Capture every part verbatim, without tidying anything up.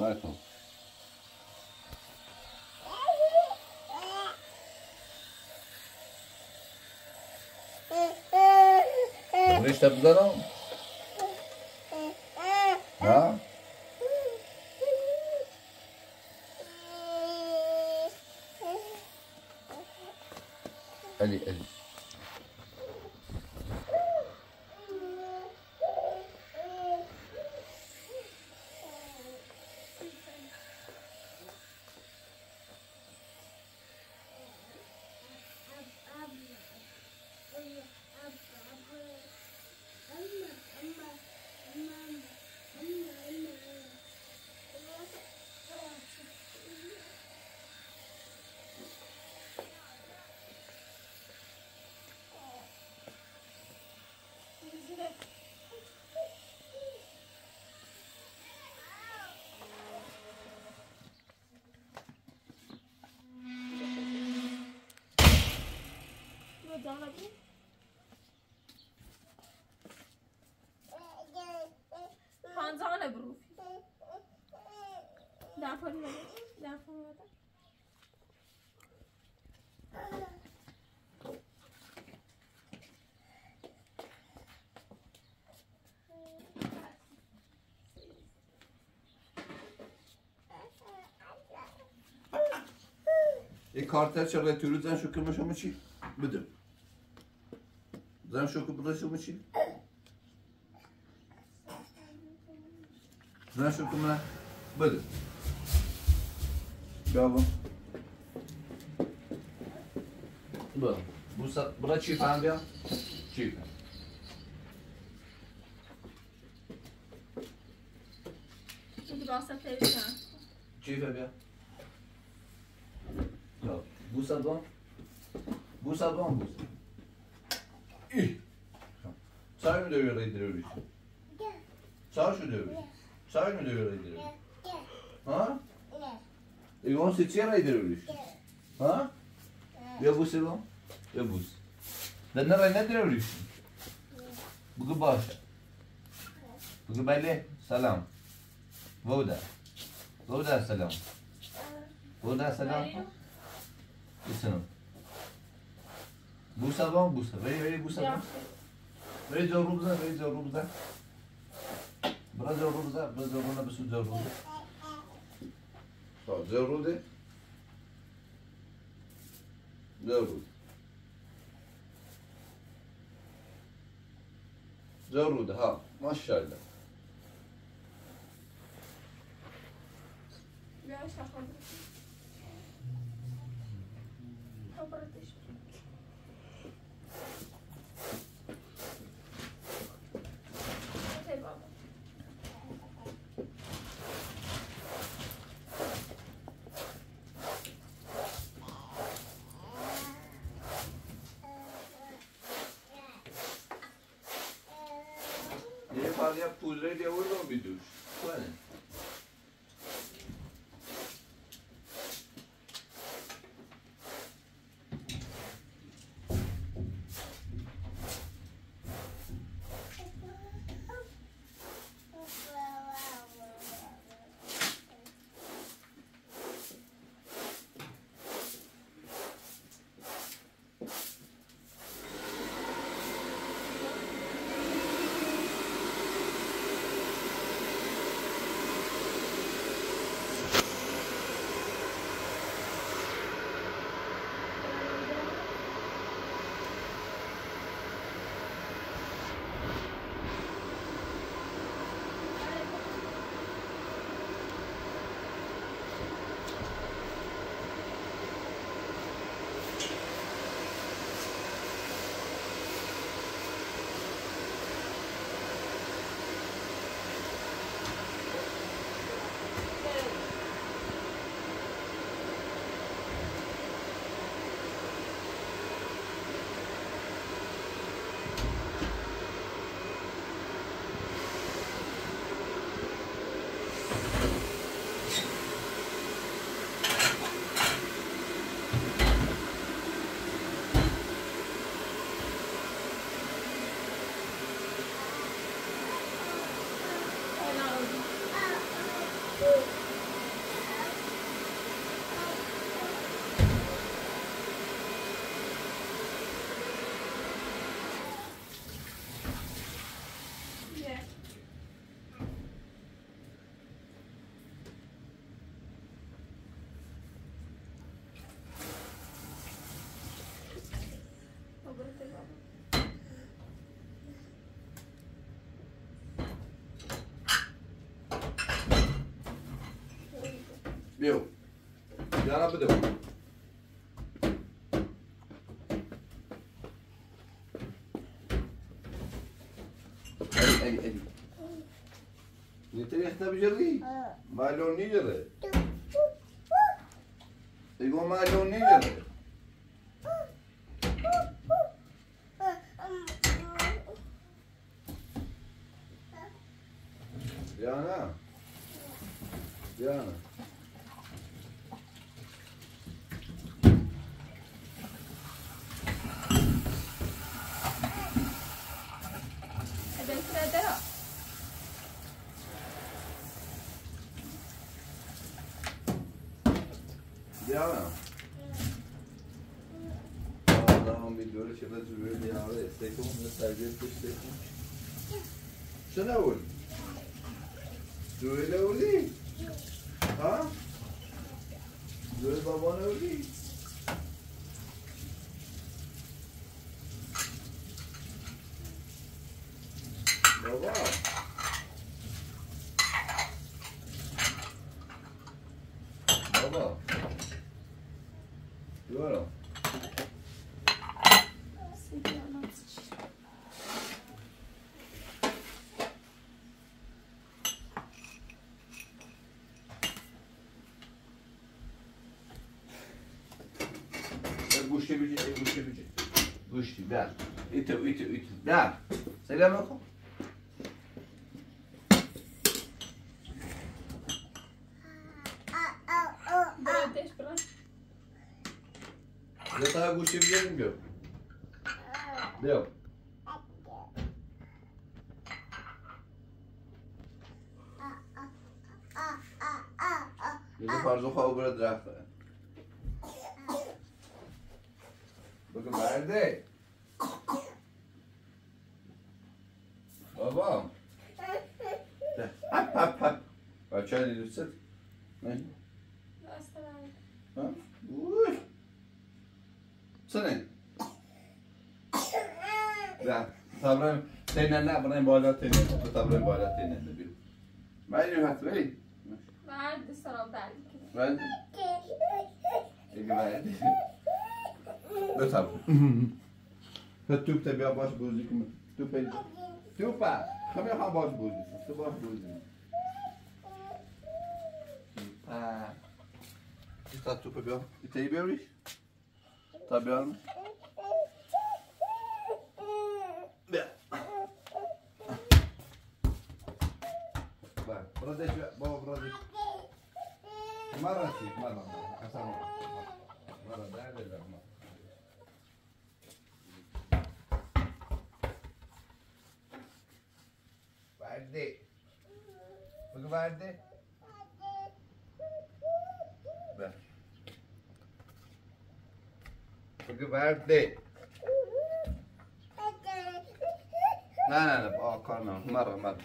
نکن. رشته بزنم؟ نه؟ علی علی پانزانه بروفی دفعالی بده دفعالی بده یک کارتر چرا تو رو زن شکر مشو چی؟ بده زن شکر بده چی؟ زن شکر من بده بابا بابا بوسا برا چی فهم بیا؟ چی فهم؟ این راسته تیشن چی فهم بیا؟ بوسا دون بوسا دون بوسا ای چای می دوی رای درویش چای شو دویش چای می دوی رای درویش ها؟ ایوان سی چی رای درویش ها؟ بیا بوسی دون بیا بوس دن رای ندرویش بگو باشه بگو بله سلام وودا وودا سلام وودا سلام بسنم بوسا بام بوسا وی وی بوسا بام وی جارو بزن وی جارو بزن برا جارو بزن برا جارو نبسو جارو ده خب جارو ده جارو جارو ده ها ماشاءالله بیایش تخواب یه فقط یه پودره دیگه رو بیدوش کنه بیو یارا بده ادی ادی ادی نتری اختا بجری مالون نیجره ایگو مالون نیجره Diana. Diana. Ada kereta tak? Diana. Allah'ım bir böyle şeyler zürüyor Diana. Stekum ve sergiye stekum. Şuna vur. Zürüyle vurdu. Ha? Zürü babana vurdu. Baba. Baba. Diyorum. Guşti bici, guşti bici. Guşti, ver. İti, iti, iti. Ver. Selam oku. Ateş bırak. Yatağa guşti bici mi yok? Yok. Yedi farz oku buraya draft. Bakın nerede? Babam. Hap hap hap. Açar dilirsin. Ne? Hastalar. Ha? Uy. Sana. Ya, tabrem tenenle bana bağla tenenle. Tabrem bağla tenenle bir. Ben yuhat veli. Verdi sana belki. Ben. İyi verdi. Betam. Hadi tüp tabi baş bozduk mu? Tüp el. Tüp pa. Kami ha baş bozduk. Tüp baş bozduk. Ha. İşte tüp bir. İteyi bir mi? Tabi almış. Bak, burada şu baba burada. Mara si, mara. Asal mara. Mara nerede de ama. Verdi. Bak verdi. Ver. Bak verdi. Ne ne ne, bak karnım, mara mara.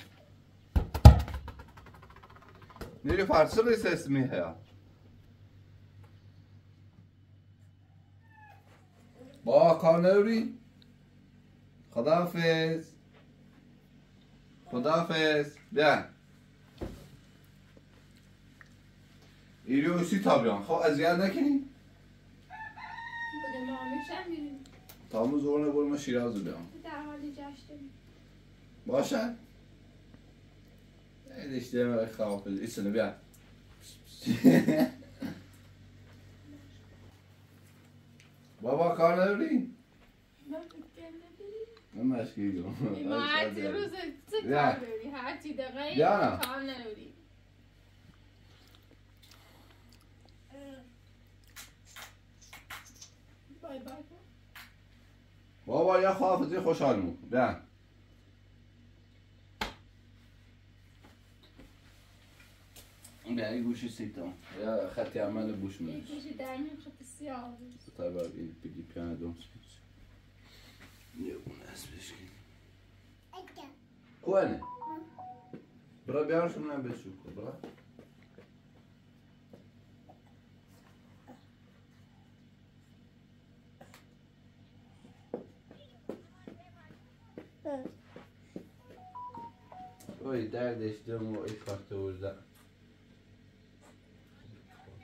Neri farsı ses mi ya? با کانوری خداحافظ خداحافظ بیا ایریو سی تابیان خب اذیت نکنی Bugün olmuşam benim. تامو زور نبول ما شیراز رو بیام در حال جشنم. باشن ایده اشتیه برای خداحافظ ایسونه بیا بابا کانوری Ben fikirledim. من مشکلی کنم ما هرچی روز چه نه. کار داری؟ هرچی دقیقه یا نه. کار نداری. بای بای. بابا یا خداحافظی خوشحال مون بیا بیا این گوشی سیتم یا خطی عمل بوش منش یکیشی در میون خط سیاه بود. طبعا این بگی پیانه دوم سپیچ یه اون اسبش کنی کوانه برا بیارشم من بشو کن برا اوی دردش دم و ای خواهده ورده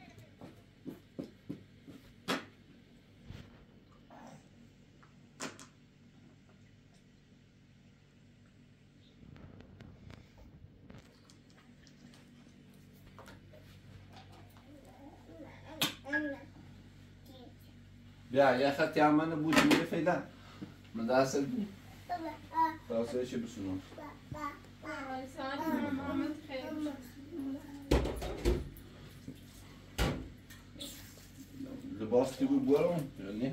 بیا یه خطی هم من بودی میره فعلا من دست بود دستش بسونم آه، ساعتی محمد خیلی لباس کی بود برام یا نه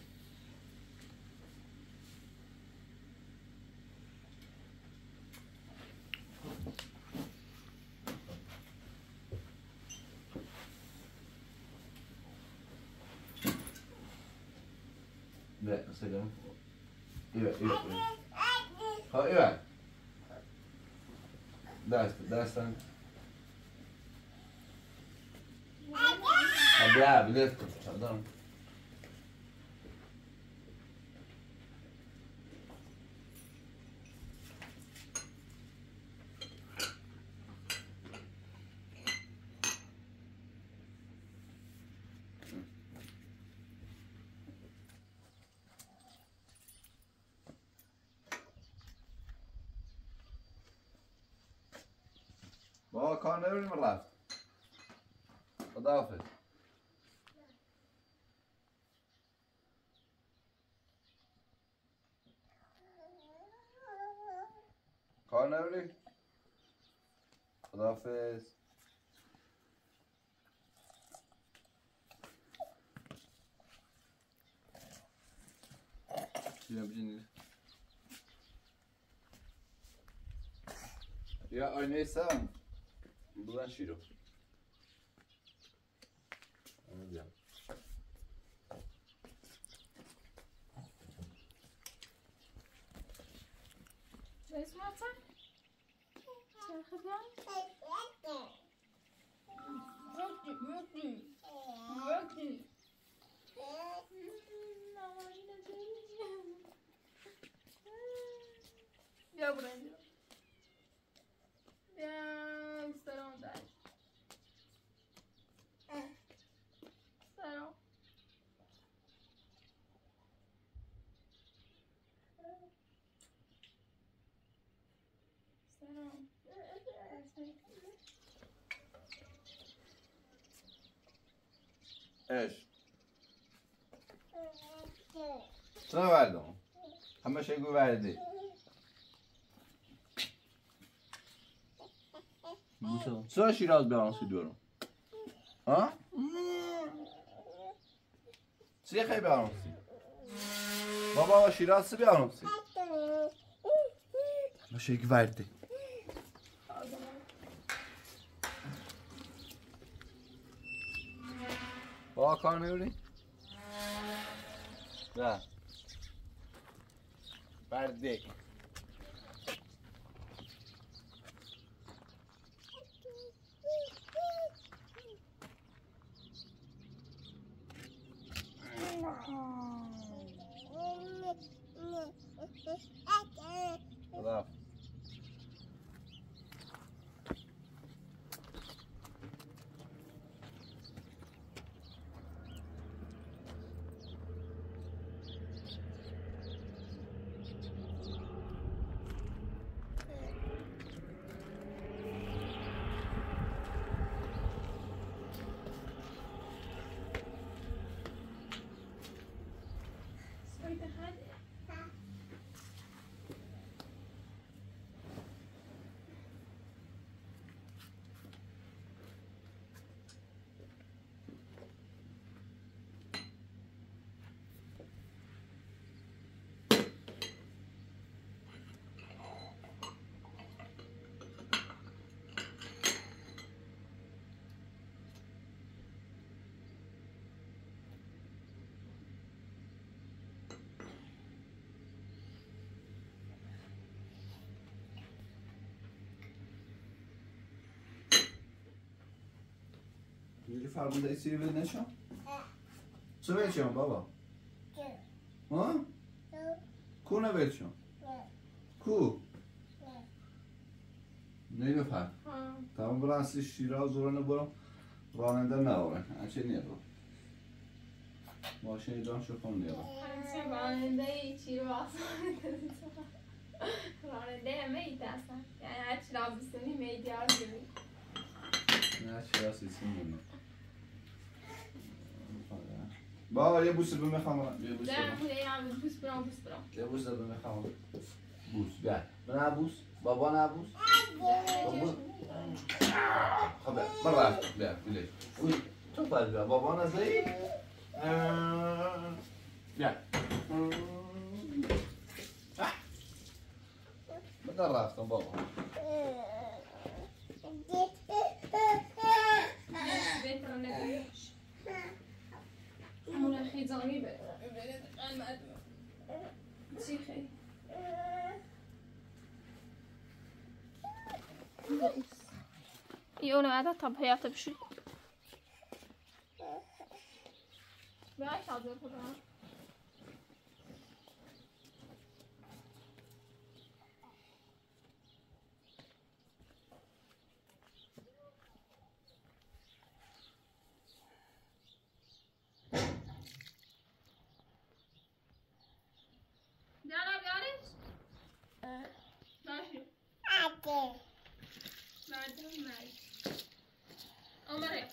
نه سلام ایوه ایوه ها ایوه دست دستن ها بیا بلیت کن چادرم بابا کار نبریم رفت خداحافظ کار نبری خداحافظ بیا بجنید یا آینه سم بلند شیرو بیا چه اسمت؟ چه خبر؟ رکتی رکتی رکتی بیا برو اینجا بیا سلام دار سلام سلام ايش؟ شنو بعدهم؟ همه شي يقول بعدي چرا شیراز بیارانسی دورم؟ ها؟ چیه خیلی بیارانسی؟ بابا شیراز چه بیارانسی؟ همه شي يقول بعدي بابا کار نمی‌کنی؟ نه برده خدا Jullie farmında esiri ve ne şu? Söyle şu baba. Ha? Ku ne ver şu? Ku. Ne yapar? Tamam buran siz Şiraz oranı buran راننده نواره همچه نیرو ماشین جان شکم نیرو همچه راننده چی رو راننده میت اصلا یعنی هر چی لازم سنی میدیار گیری نه چی راست ایسیم بونه با یه بوسه به میخوام. یه بوسه. نه خونه هم بوس برام بوس برام. یه بوسه به میخوام. بوس بیا. من بوس. بابا نه بوس. خب برا بیا بیا. اوی تو پس بیا بابا نزدی. بیا. بدن رفتم بابا. بهتر نبودش. همون خیزانی بره. بره قلمت. چی خیلی؟ اونو عادة طب هي تمشي بعيش عذر خدها دانا بيارش ماشي عادي بعدين معي أمري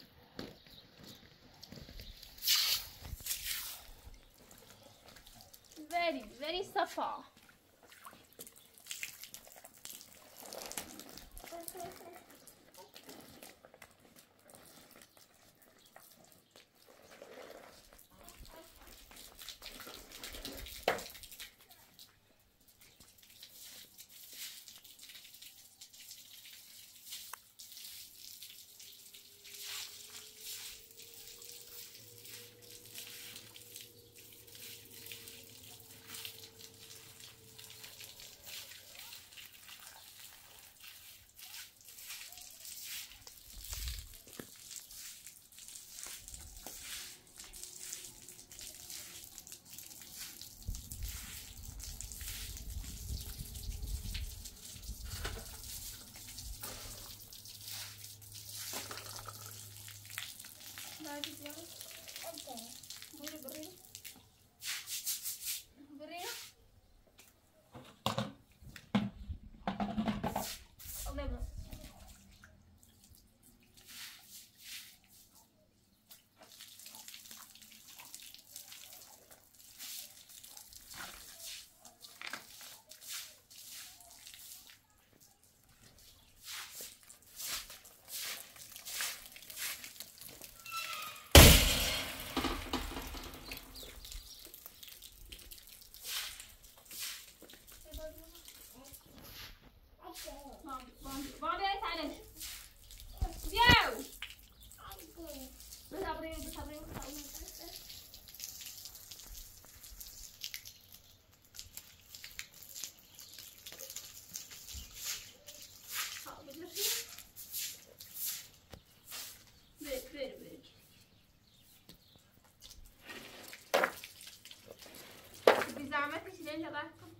very very صفا برينا برينا برينا الله يبارك بعدين تعال ديو بتابرين بتابرين بتابرين ها بتمشي بيت بيت بيت بزعمتك لين جبتكم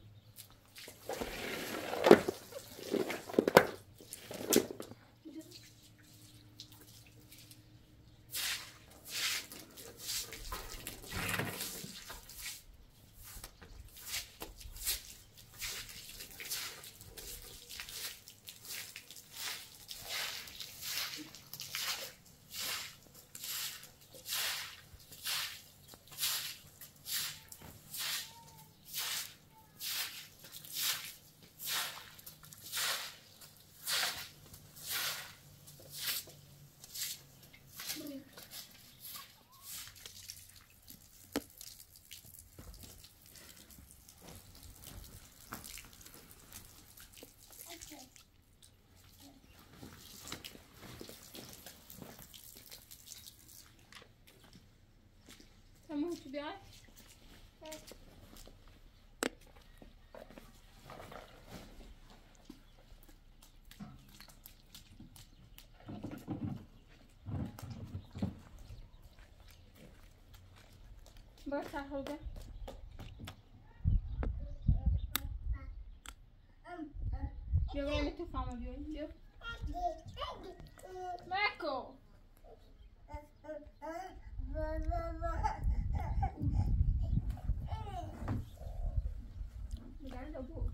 Tá muito bem? É. Bora, tá, Ruga. Eu vou meter fama, viu? Viu? Marco! Guarda o burro.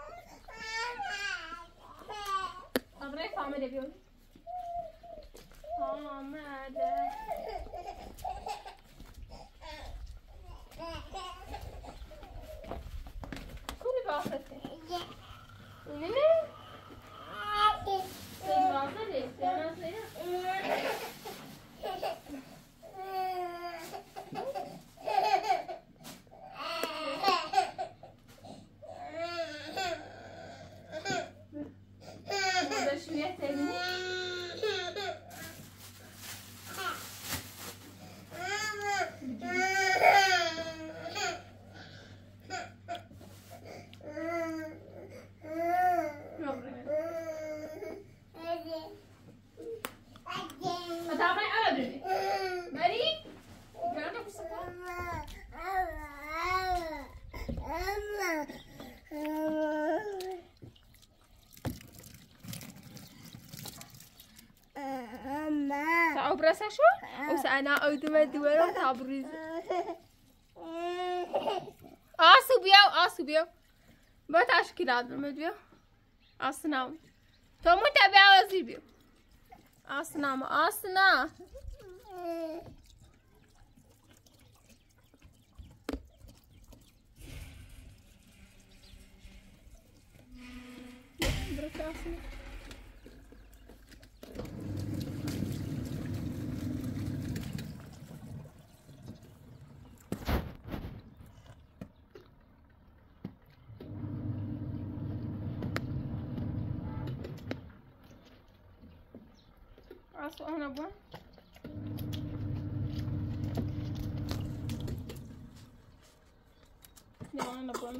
Abre a fama, viu? آمده کوری باخته اینه نه؟ سیم باخته سیم برسه شو وسأنا أودم الدوار وتابرز آسو بيو آسو بيو بتعش كلاد المدبيو آسنام تو متابع وزير بيو آسنام آسنا برسه آسنا Asu ana bu. Ya ana bu.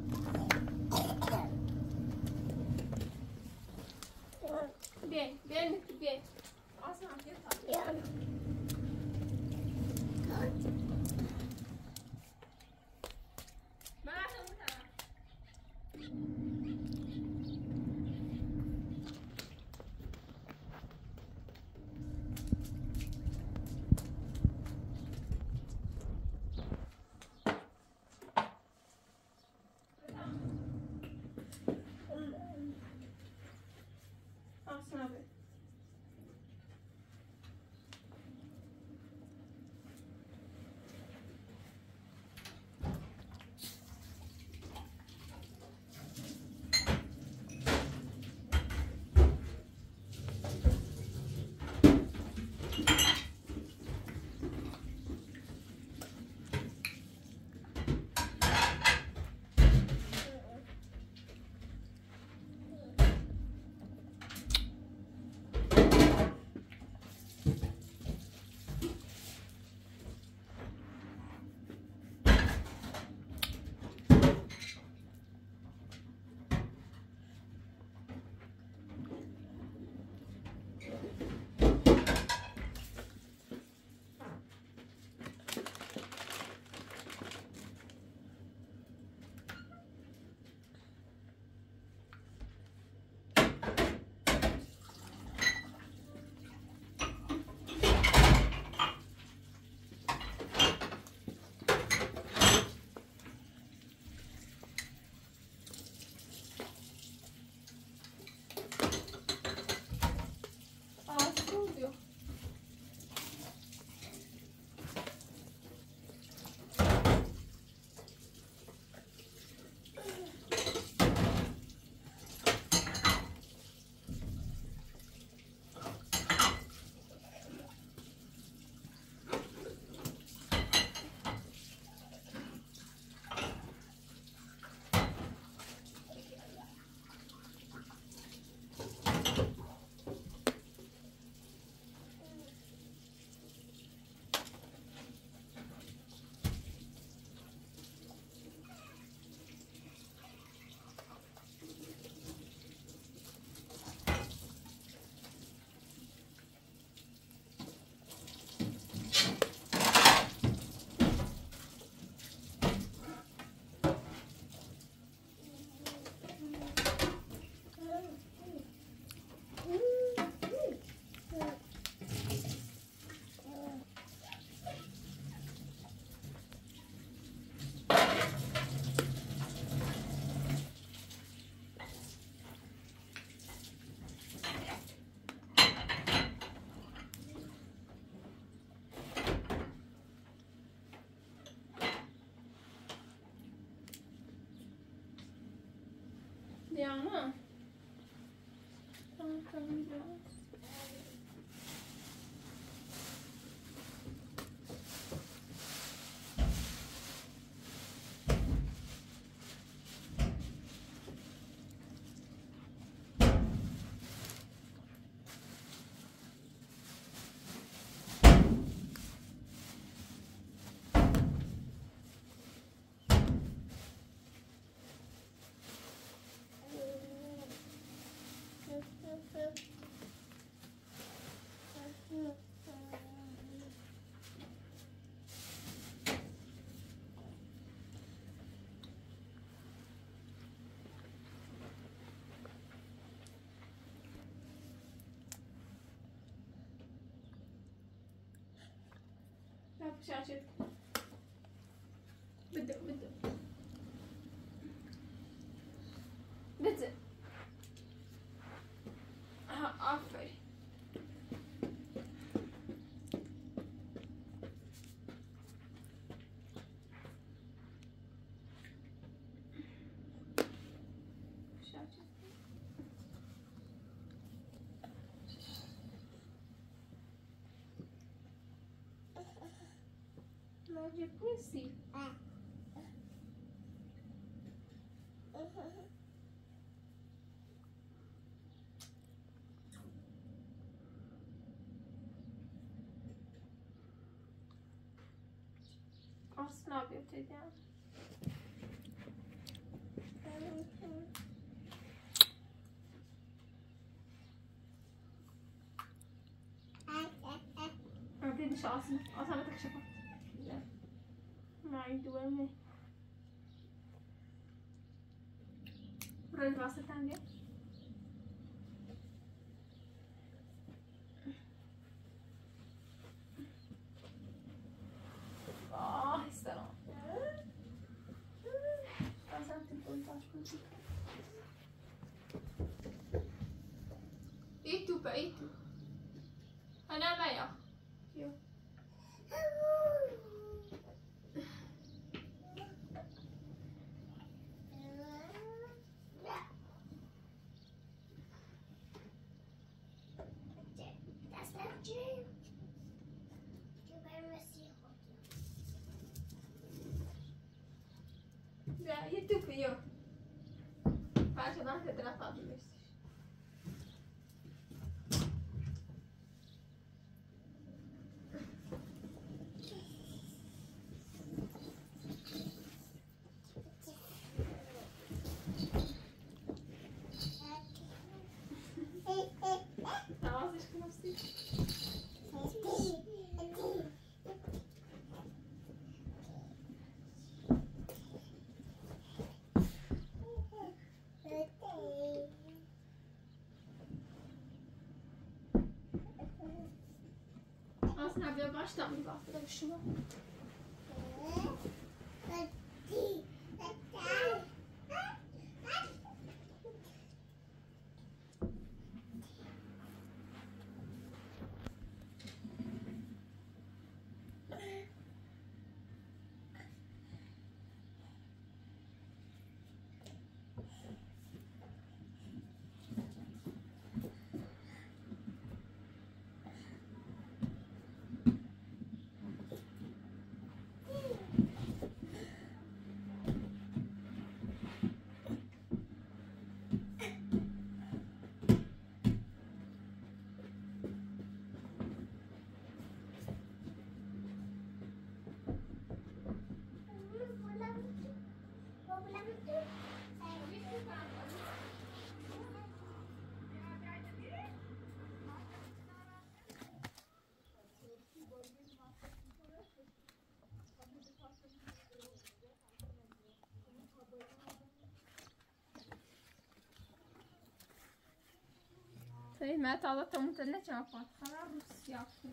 Bien, bien, bien. Asu ana bu. Ya. Diana. Tamam tamam biraz. لا بشاشة بدأ بدأ بدأ ها عفري بشاشة Magic Missy. Asla bir öteden. أعطيني شو أصلا أصلا ما تكشفت. ما عندي وين رد راسه ثانية آه السلام لازم تقول تاش إيتو بإيتو أنا ما يا يو لا يتوب يو عشان ما تقدر تطلع بس Aslında bir baştan bir baktım şuna. طيب ما تعرضت متلة شافت خلاص يا أخي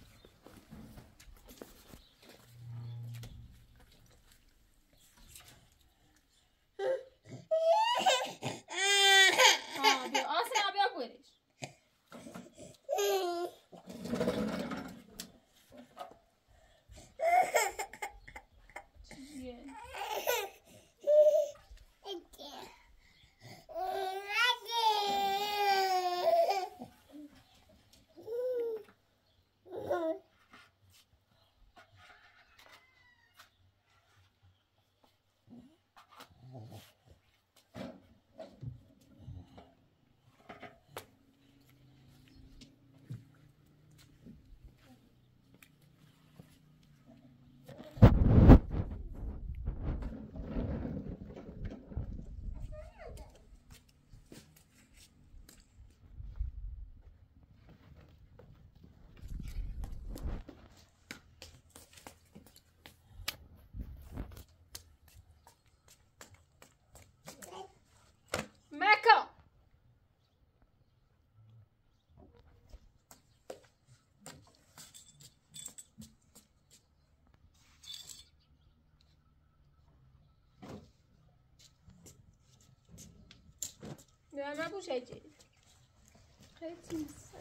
آه دي أسرع بيقولش زين يا ما ابو شيء جديد خيتي مصر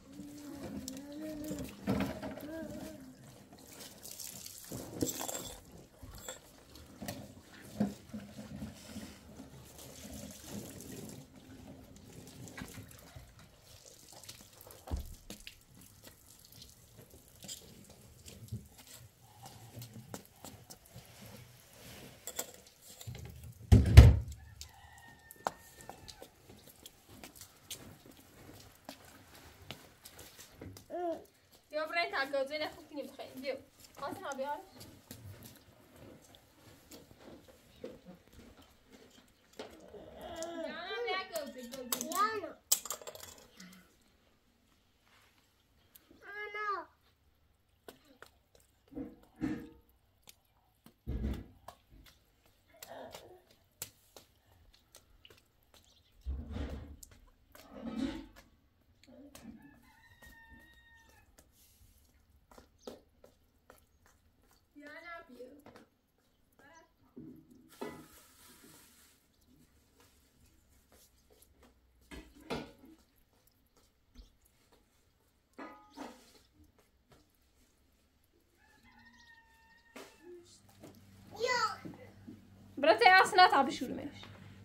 بیا برای تاگازوی نخون کنیم بخیریم بیو آسان ها بیارش یانا بیا گوزه گوزه یانا آنا برات اصلا تعبی شروع میشه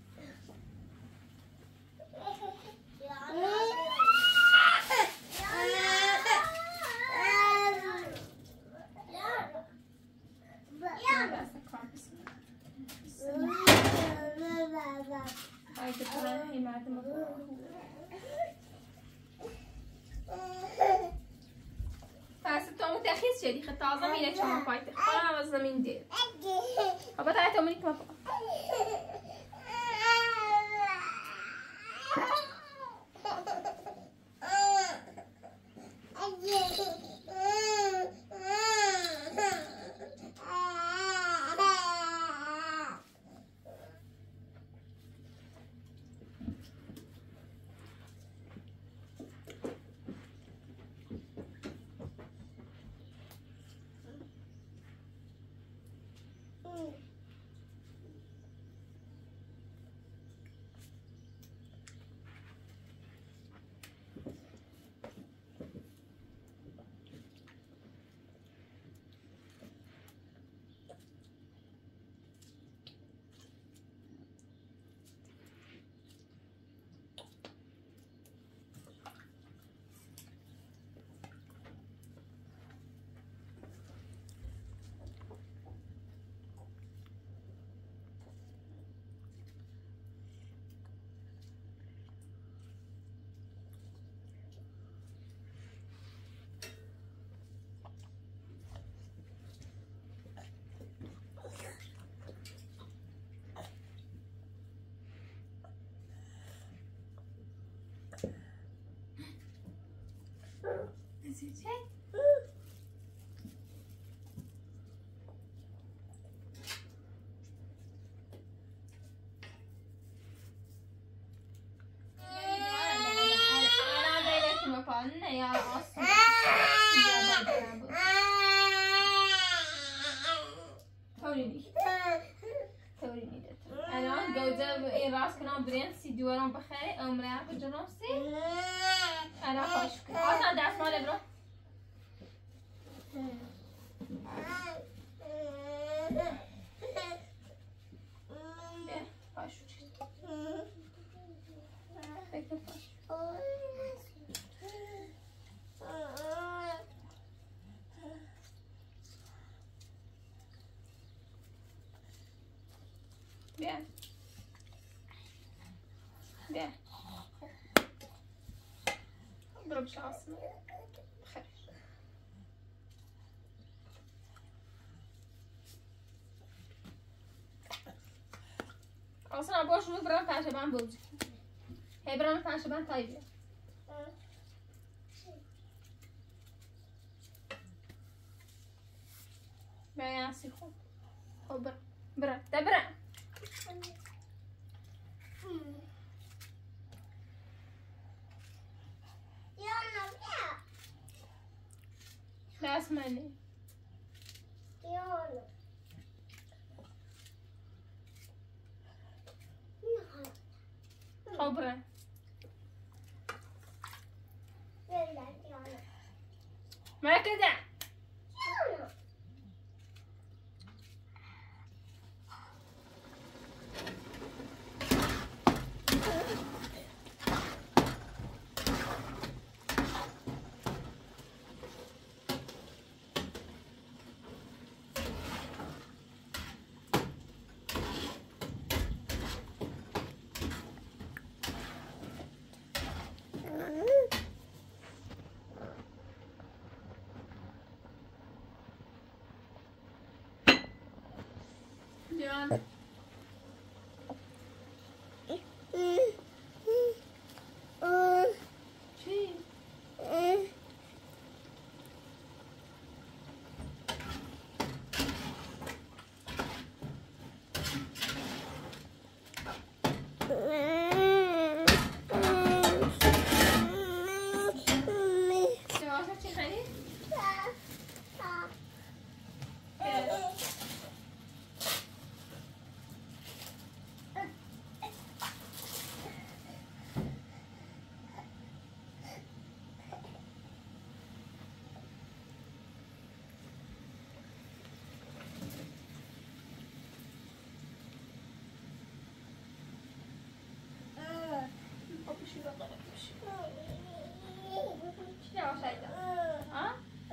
پس تو متخصص شدی خد تازه میره چون پایت خواهم از زمین دیر بابا تعالى تمرين كمان Is it okay? الان جوزه این راست کنم برین سی دوارم بخری امره بجنم سی الان خوش کن آسان دست مال برو بیا خوش فکر خوش بیا بیا برو بشه آسمان خیلی آسان باش رو برام پشه بند بوزی هی برام پشه بند تایی بیا بیا یاسی خوب خب برا برا ده برا دست منی خب برا مركزة. Diana. چی؟ جوابها چی خرید؟ Yavaş Ayda. Ha?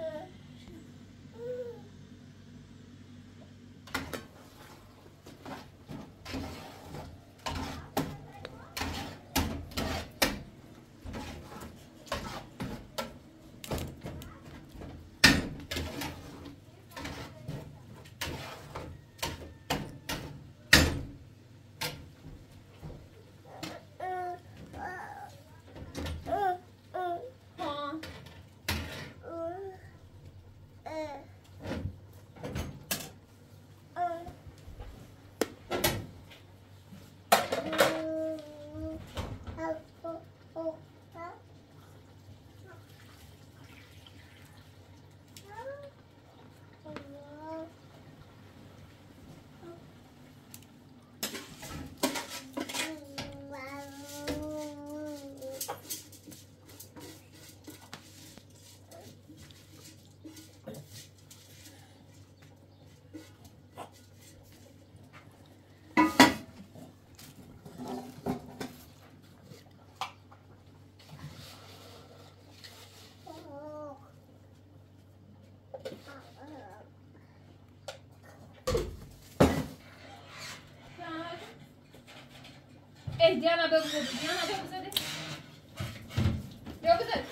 Eh, Diana بگو بده. Diana بگو بده. بگو بده.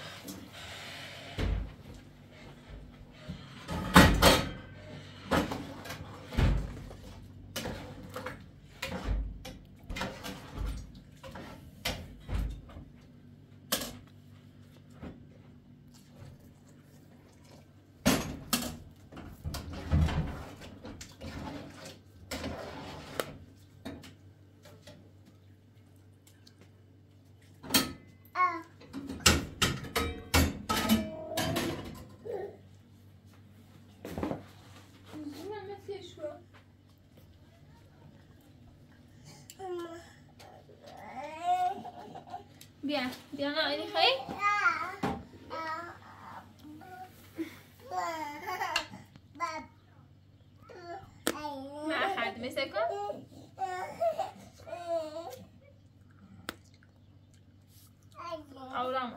بیا دیانا اینی خواهی؟ مع حد مسكه؟ أو رامة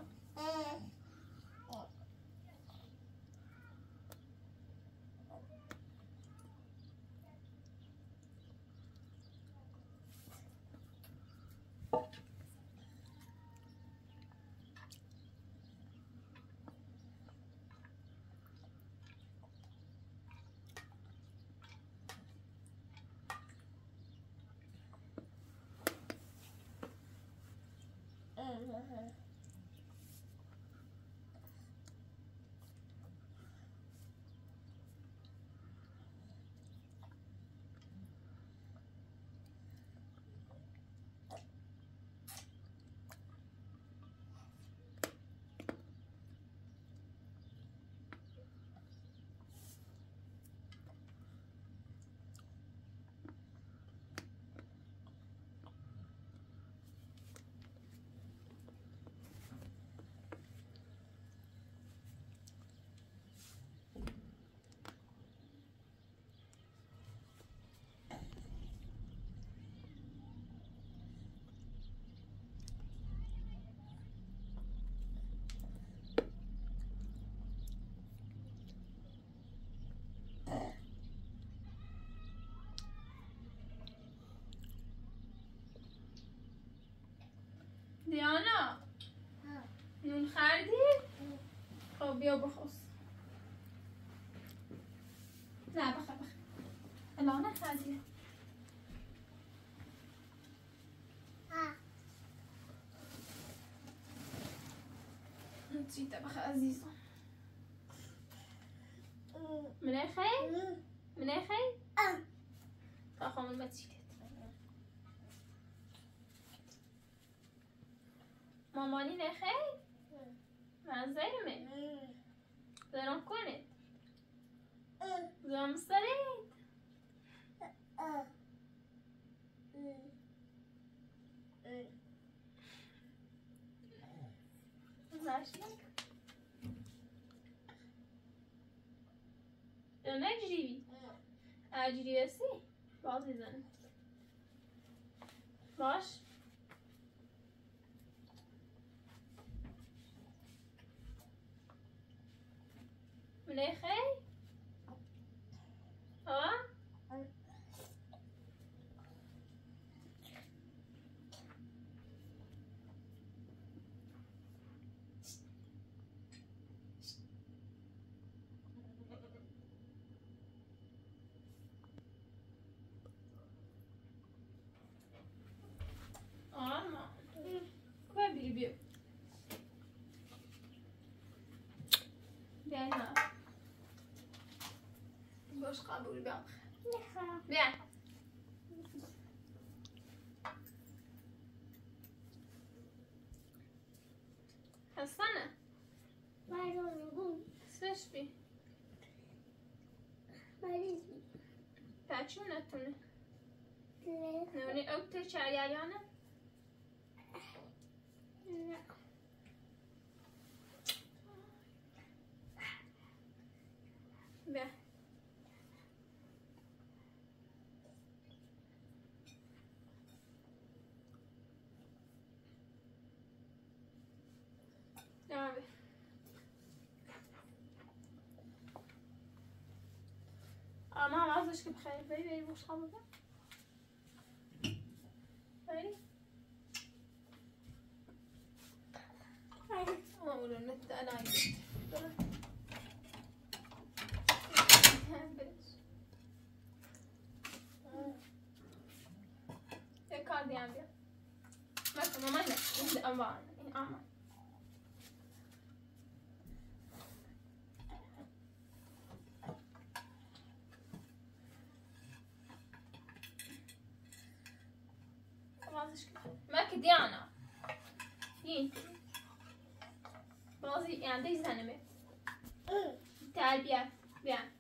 بیا بخص لا بخ بخ الان هذه نسيت بخ عزيزة من اخي من اخي تاخذ من المسجد مامانی نخی؟ من زیمه دارم کنید دارم سرید ماشی نجریبی اجری هستی؟ باز میزنم باش مناخي ها اه ما كوي بيبي بينا باش قبول بیا بیا حسنه سش بی بچونتونه نونی اوکتر چریانه بیا Abi. Ama عاوزش که بخیر بری بری بوش بده بری بری ما اولو نت انا عايزة يا كاردي عم بيا ما كنا ما نت امان امان ما كديانا ين بازي يعني زنمه تعال بيا بيا